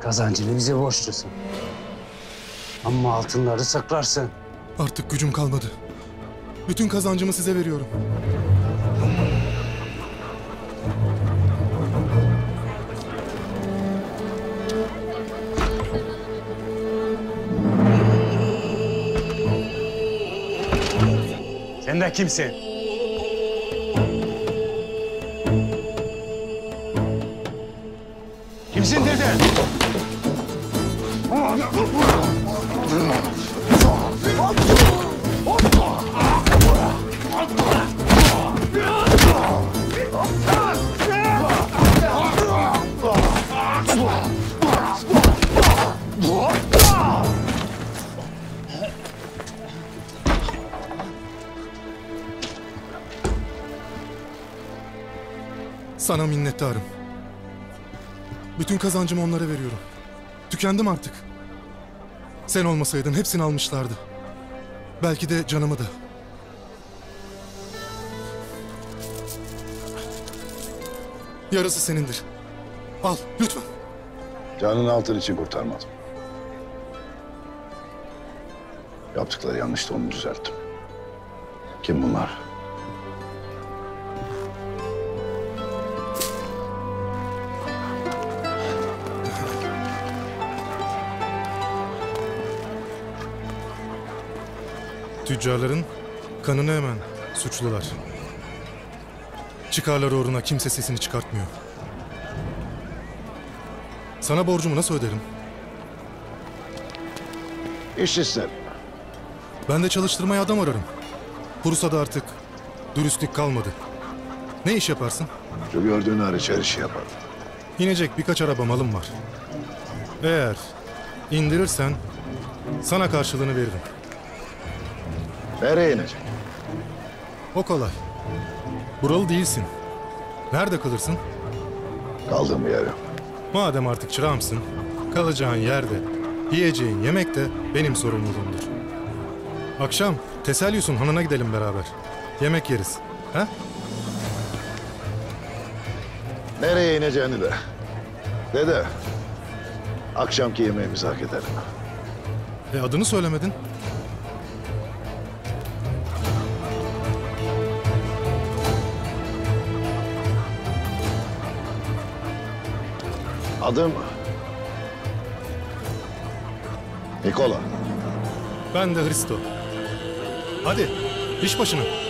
Kazancını bize borçlusun. Ama altınları saklarsın. Artık gücüm kalmadı. Bütün kazancımı size veriyorum. Sen de kimsin? Kimsin dedi? Sana minnettarım. Bütün kazancımı onlara veriyorum. Tükendim artık. Sen olmasaydın hepsini almışlardı. Belki de canımı da. Yarısı senindir. Al lütfen. Canını altın için kurtarmadım. Yaptıkları yanlıştı, onu düzelttim. Kim bunlar? Tüccarların kanını emen suçlular. Çıkarları uğruna kimse sesini çıkartmıyor. Sana borcumu nasıl öderim? İş isterim. Ben de çalıştırmaya adam ararım. Bursa'da artık dürüstlük kalmadı. Ne iş yaparsın? Şu gördüğün hariç her işi yaparım. İnecek birkaç araba malım var. Eğer indirirsen sana karşılığını veririm. Nereye inecek? O kolay. Buralı değilsin. Nerede kalırsın? Kaldığım yere. Madem artık çırağımsın, kalacağın yerde, yiyeceğin yemek de benim sorumluluğumdur. Akşam Teselyus'un hanına gidelim beraber. Yemek yeriz. He? Nereye ineceğini de. Dede, akşamki yemeğimizi hak edelim. Adını söylemedin. Adım Nikola. Ben de Hristo. Hadi, iş başına.